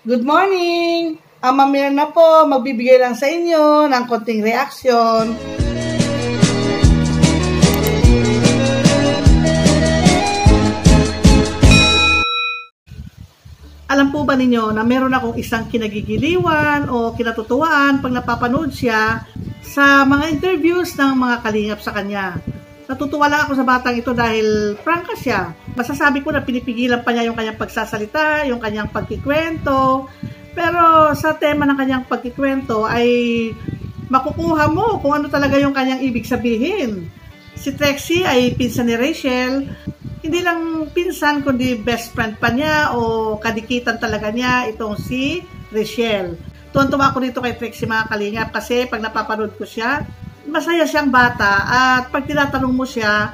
Good morning! Ang Mamir na po, magbibigay lang sa inyo ng konting reaksyon. Alam po ba ninyo na meron akong isang kinagigiliwan o kinatutuwaan pag napapanood siya sa mga interviews ng mga kalingap sa kanya. Natutuwa lang ako sa batang ito dahil prangka siya. Masasabi ko na pinipigilan pa niya yung kanyang pagsasalita, yung kanyang pagkikwento. Pero sa tema ng kanyang pagkikwento ay makukuha mo kung ano talaga yung kanyang ibig sabihin. Si Trixie ay pinsan ni Rachel. Hindi lang pinsan kundi best friend pa niya o kadikitan talaga niya itong si Rachel. Tuwan-tuwa ako dito kay Trixie mga kalingap kasi pag napapanood ko siya, masaya siyang bata at pag tinatanong mo siya,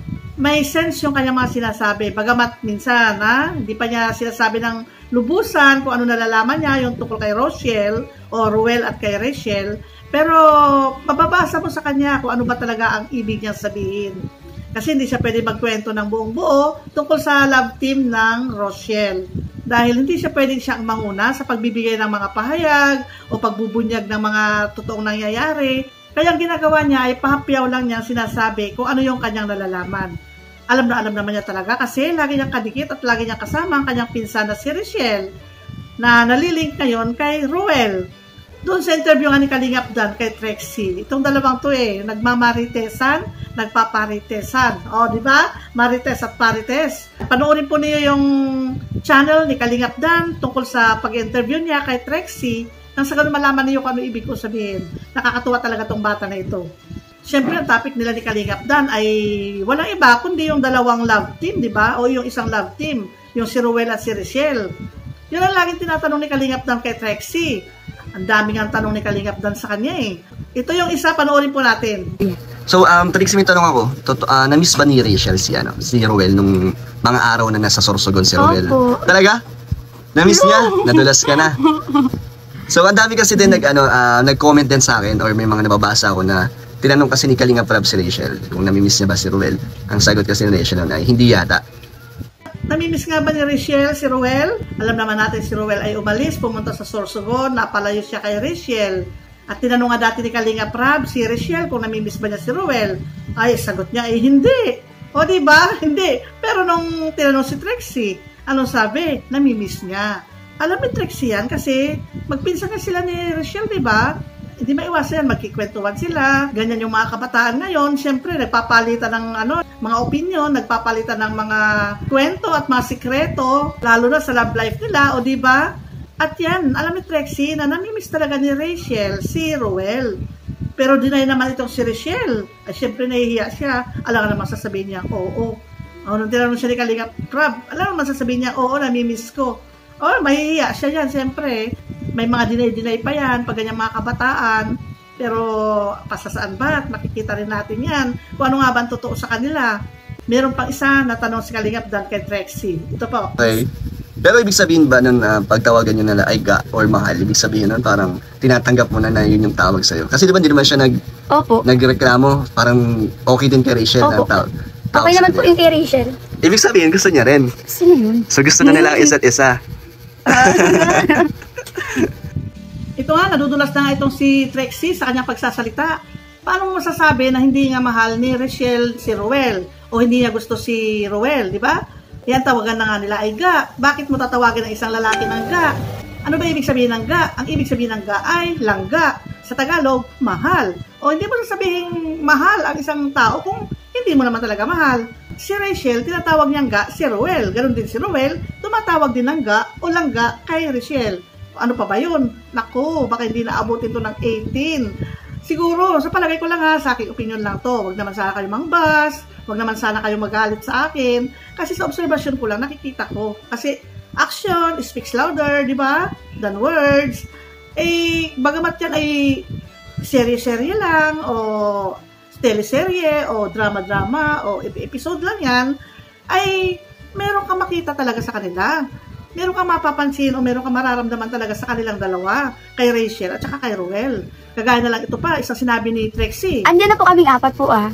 may sense yung kanyang mga sinasabi. Bagamat minsan, hindi pa niya sinasabi ng lubusan kung ano nalalaman niya yung tungkol kay Rochelle o Ruel at kay Rachel. Pero mababasa mo sa kanya kung ano ba talaga ang ibig niyang sabihin. Kasi hindi siya pwede magkwento ng buong buo tungkol sa love team ng Rochelle. Dahil hindi siya pwedeng siyang manguna sa pagbibigay ng mga pahayag o pagbubunyag ng mga totoong nangyayari. Kaya ang ginagawa niya ay pahapyaw lang niya sinasabi kung ano yung kanyang nalalaman. Alam na alam naman niya talaga kasi lagi niyang kadikit at lagi niyang kasama ang kanyang pinsan na si Rachel na nalilink ngayon kay Ruel. Doon sa interview nga ni Kalingap Dan kay Trixie, itong dalawang to nagmamaritesan, nagpaparitesan. O, di ba? Marites at parites. Panoorin po niyo yung channel ni Kalingap Dan tungkol sa pag-interview niya kay Trixie. Nang sa ganun malaman niyo kung ano ibig ko sabihin. Nakakatuwa talaga tong bata na ito. Siyempre, ang topic nila ni Kalingap Dan ay walang iba kundi yung dalawang love team, di ba? O yung isang love team, yung si Ruel at si Rachel. Yun ang laging tinatanong ni Kalingap Dan kay Trixie. Ang daming ang tanong ni Kalingap Dan sa kanya eh. Ito yung isa, panoorin po natin. So, Trixie, may tanong ako. Na-miss ba ni Rachel si Ruel nung mga araw na nasa Sorsogon si Ruel? Opo. Talaga? Na-miss niya? Nadulas ka na? So, ang dami kasi din nag-comment din sa akin or may mga nababasa ako na tinanong kasi ni Kalingap Rab si Rachel kung namimiss niya ba si Ruel. Ang sagot kasi ni Rachel ay hindi yata. Namimiss nga ba ni Rachel si Ruel? Alam naman natin si Ruel ay umalis, pumunta sa Sorsogon, napalayo siya kay Rachel. At tinanong nga dati ni Kalingap Rab si Rachel kung namimiss ba niya si Ruel. Ay, sagot niya ay hindi. O diba? Hindi. Pero nung tinanong si Trixie, anong sabi? Namimiss niya. Alam ni Trixie yan kasi magpinsan na sila ni Rachel, diba? Hindi maiwasan yan, magkikwentuhan sila. Ganyan yung mga kabataan ngayon. Siyempre, nagpapalitan ng mga opinion, nagpapalitan ng mga kwento at mga sikreto, lalo na sa love life nila, o diba? At yan, alam ni Trixie na namimiss talaga ni Rachel si Ruel. Pero deny naman itong si Rachel. Ay, siyempre, nahihiya siya. Alam naman sasabihin niya, oo. Nung tinanong siya ni Kalingap Rab, alam naman sasabihin niya, oo, namimiss ko. Oh, mahihiya siya yan, siyempre. May mga dinay-dinay pa yan, pag ganyan mga kabataan. Pero, pasasaan ba? At makikita rin natin yan. Kung ano nga ba ang totoo sa kanila. Meron pang isa na tanong si Kalingap Dan kay Trixie. Ito po. Okay. Pero ibig sabihin ba nun pagtawagan nyo na Aiga or Mahal, ibig sabihin nun parang tinatanggap mo na yun yung tawag sa'yo? Kasi di ba hindi naman siya nagreklamo, parang okay din kay Rachel na tawag. Okay naman po yung kay Rachel. Ibig sabihin, gusto niya rin. Gusto niya yun. So gusto na nila isa't isa. Ito nga, nadudulas na nga itong si Trixie sa kanyang pagsasalita. Paano mo masasabi na hindi nga mahal ni Rachel si Ruel o hindi niya gusto si Ruel, di ba? Yan, tawagan na nga nila ay ga. Bakit mo tatawagin ang isang lalaki ng ga? Ano ba ibig sabihin ng ga? Ang ibig sabihin ng ga ay langga. Sa Tagalog, mahal. O hindi mo sasabihin mahal ang isang tao kung hindi mo naman talaga mahal. Si Rachel, tinatawag niyang ga si Ruel. Ganon din si Ruel, tumatawag din ng ga o langga kay Rachel. Ano pa ba yun? Naku, baka hindi naabutin to ng 18. Siguro, sa palagay ko lang sa aking opinion lang to. Huwag naman sana kayo mangbas, huwag naman sana kayo magalit sa akin. Kasi sa observation ko lang, nakikita ko. Kasi action speaks louder, di ba? Than words. Bagamat yan ay serye-serye lang, o teleserye, o drama-drama, o episode lang yan, ay meron kang makita talaga sa kanila. Meron kang mapapansin o meron kang mararamdaman talaga sa kanilang dalawa, kay Rachel at saka kay Ruel. Kagaya na lang ito pa, isang sinabi ni Trixie. Andiyan na po kaming apat po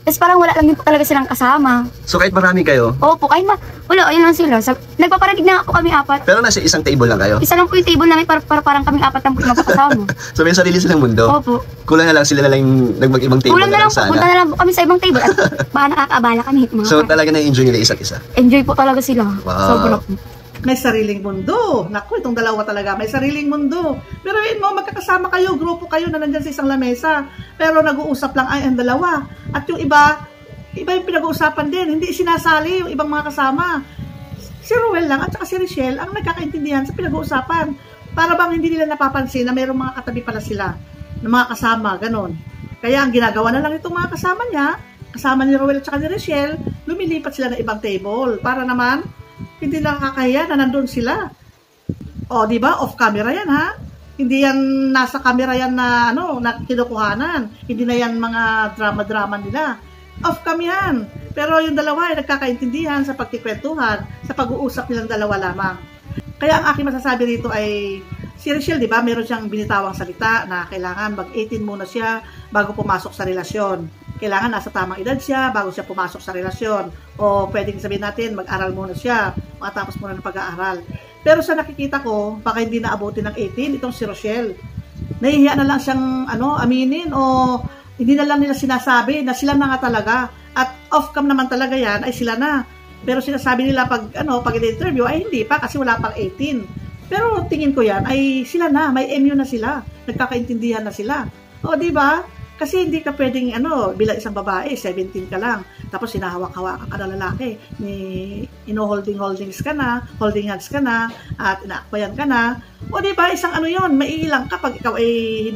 Tapos parang wala lang din po talaga silang kasama. So kahit marami kayo, Opo, kahit wala, ayun lang sila. Nagpaparadig na po kami 4. pero nasa isang table lang kayo. Isa lang po yung table namin para parang kaming 4 lang po yung magkakasama. So may sarili silang mundo. Opo. Kulang na lang sila na lang yung nagmag-ibang table Kulang na lang po, sana. punta na lang po kami sa ibang table at baka nakakaabala kami. Mga So talaga na-enjoy nila isa't isa. enjoy po talaga sila. Wow. Sobra po. May sariling mundo. Naku, itong dalawa talaga, may sariling mundo. Pero yun mo, magkakasama kayo, grupo kayo na nandyan sa isang lamesa. Pero nag-uusap lang ay ang dalawa. At yung iba yung pinag-uusapan din. Hindi sinasali yung ibang mga kasama. Si Ruel lang at saka si Richelle ang nagkakaintindihan sa pinag-uusapan. Para bang hindi nila napapansin na mayroong mga katabi pala sila na mga kasama, ganon. Kaya ang ginagawa na lang itong mga kasama niya, kasama ni Ruel at saka ni Richelle, lumilipat sila ng ibang table. Para naman, hindi lang kakahiya na nandun sila. O, di ba? Off camera yan, ha? Hindi yan nasa camera yan na, na kinukuhanan. Hindi na yan mga drama-drama nila. Off cam yan. Pero yung dalawa ay nagkakaintindihan sa pagkikwentuhan, sa pag-uusap nilang dalawa lamang. Kaya ang aking masasabi rito ay, si Richelle, di ba, meron siyang binitawang salita na kailangan mag-18 muna siya bago pumasok sa relasyon. Kailangan nasa tamang edad siya bago siya pumasok sa relasyon. O pwedeng sabihin natin, mag-aral muna siya, matapos muna ng pag-aaral. Pero sa nakikita ko, baka hindi naabutin ng 18, itong si Richelle. Nahihiya na lang siyang aminin o hindi na lang nila sinasabi na sila na nga talaga. At off-cam naman talaga yan, ay sila na. Pero sinasabi nila pag in-interview, ay hindi pa kasi wala pang 18. Pero tingin ko yan, ay sila na, may MU na sila. Nagkakaintindihan na sila. O, di ba? Kasi hindi ka pwedeng, bilang isang babae, 17 ka lang. Tapos sinahawak-hawakan ka na lalaki. Holding hands ka na, at inaakbayan ka na. O di ba, isang yun, maiilang ka pag ikaw ay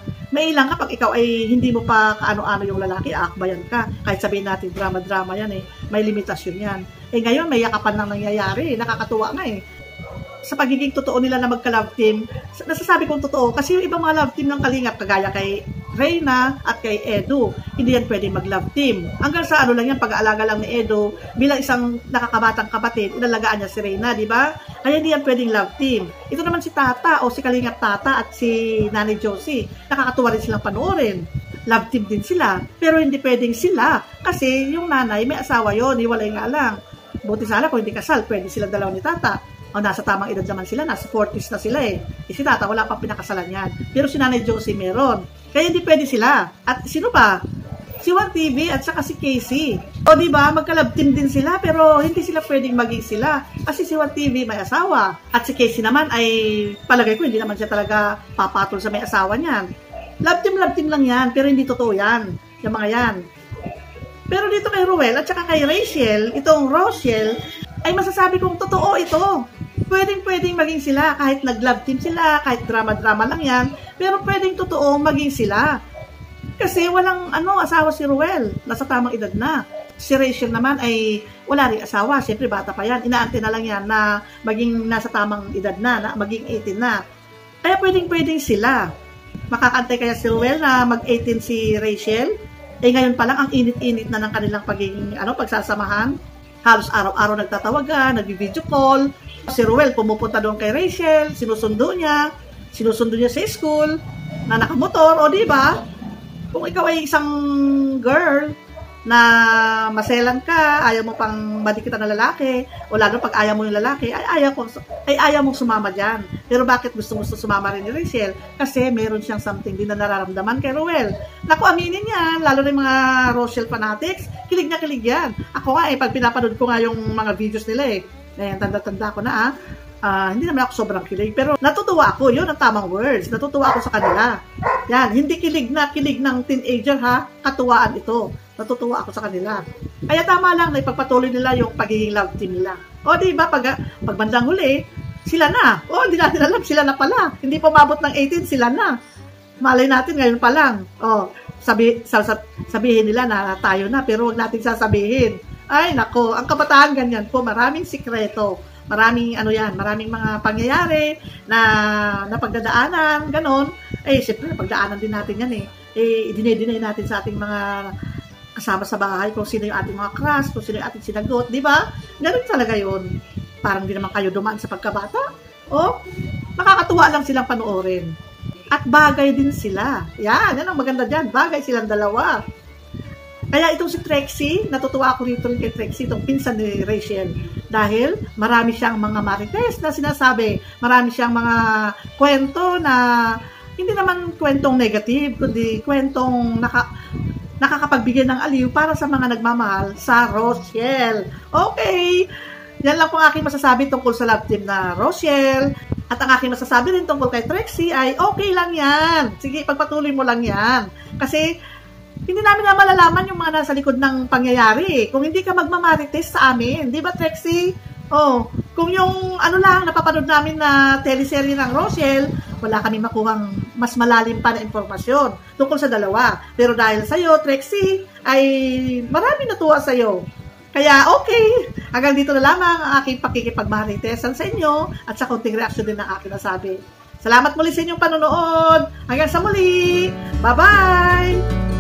hindi mo pa kaano-ano yung lalaki, aakbayan ka. Kahit sabihin natin, drama-drama yan may limitasyon yan. Ngayon, may yakapan lang nangyayari, nakakatuwa nga sa pagiging totoo nila na magka-love team, nasasabi kong totoo kasi yung ibang mga love team ng Kalingap, kagaya kay Reyna at kay Edu, hindi yan pwedeng mag-love team. Hanggang sa lang yan, pag-aalaga lang ni Edu, bilang isang nakakabatang kapatid, inalagaan niya si Reyna, di ba? Kaya hindi yan pwedeng love team. Ito naman si Tata o si Kalingap Tata at si Nanay Josie, nakakatuwa rin silang panoorin. Love team din sila, pero hindi pwedeng sila kasi yung nanay may asawa yon, hiwalay nga lang. Buti sana kung hindi kasal, pwede silang dalawa ni Tata. O nasa tamang edad naman sila, nasa 40s na sila si Tata, wala pang pinakasalan yan. Pero si Nanay Josie meron. Kaya hindi pwede sila. At sino pa? Si Juan TV at saka si Casey. O diba, magka-love team din sila, pero hindi sila pwedeng maging sila. Kasi si Juan TV may asawa. At si Casey naman ay, palagay ko, hindi naman siya talaga papatol sa may asawa niyan. Love team lang yan, pero hindi totoo yan. Yung mga yan. Pero dito kay Ruel at saka kay Rachel, itong Rochelle, ay masasabi kong totoo ito. Pwedeng maging sila, kahit nag-love team sila, kahit drama-drama lang yan, pero pwedeng totoo maging sila. Kasi walang asawa si Ruel, nasa tamang edad na. Si Rachel naman ay wala ring asawa, siyempre bata pa yan, inaante na lang yan na maging nasa tamang edad na maging 18 na. Kaya pwedeng sila. Makakantay kaya si Ruel na mag-18 si Rachel? Ngayon pa lang, ang init-init na ng kanilang pagsasamahan. Halos araw-araw nagtatawagan, nag-video call. Si Ruel pumupunta doon kay Rachel, sinusundo niya sa school, na nakamotor, o diba? Kung ikaw ay isang girl na maselan ka, ayaw mo pang madikita na lalaki, o lalo pag ayaw mo yung lalaki, ay ayaw mong sumama dyan. Pero bakit gusto sumama rin ni Rachel? Kasi meron siyang something din na nararamdaman kay Ruel. Naku, aminin yan, lalo na yung mga Rochelle fanatics, kilig na kilig yan. Ako nga pag pinapanood ko nga yung mga videos nila tanda-tanda ko na hindi naman ako sobrang kilig, pero natutuwa ako, yun ang tamang words, natutuwa ako sa kanila. Yan, hindi kilig ng teenager katuwaan ito. Natutuwa ako sa kanila. Kaya tama lang na ipagpatuloy nila yung pagiging love team nila. O diba, pag bandang huli, sila na. O, hindi natin alam, sila na pala. Hindi pa mabot ng 18, sila na. Malay natin ngayon pa lang. O, sabihin nila na tayo na, pero huwag natin sasabihin. Ay, nako, ang kabataan ganyan po, maraming sikreto. Maraming maraming mga pangyayari na pagdadaanan, ganon. Siyempre, pagdaanan din natin yan i-deny natin sa ating mga kasama sa bahay kung sino yung ating mga crush, kung sino yung ating sinagot, di ba? Ganun talaga yun. Parang di naman kayo dumaan sa pagkabata. Nakakatuwa lang silang panoorin. At bagay din sila. Yan ang maganda dyan. Bagay silang dalawa. Kaya itong si Trixie, natutuwa ako rito rin kay Trixie, itong pinsan ni Rachel. Dahil marami siyang mga marites na sinasabi, marami siyang mga kwento na hindi naman kwentong negative, kundi kwentong nakakapagbigay ng aliw para sa mga nagmamahal sa Rochelle. Okay, yan lang po aking masasabi tungkol sa love team na Rochelle. At ang aking masasabi rin tungkol kay Trixie ay okay lang yan. Sige, pagpatuloy mo lang yan. Kasi hindi namin na malalaman yung mga nasa likod ng pangyayari. Kung hindi ka magmamarites sa amin, di ba Trixie? Oh, kung yung ano lang, napapanood namin na teleserye ng Rochelle, wala kami makuhang mas malalim pa na informasyon tungkol sa dalawa. Pero dahil sa'yo, Trixie, ay marami natuwa sa'yo. Kaya okay, hanggang dito na lamang ang aking pakikipagmaritesan sa inyo at sa konting reaksyon din ng aking nasabi. Salamat muli sa inyong panonood. Hanggang sa muli. Bye-bye!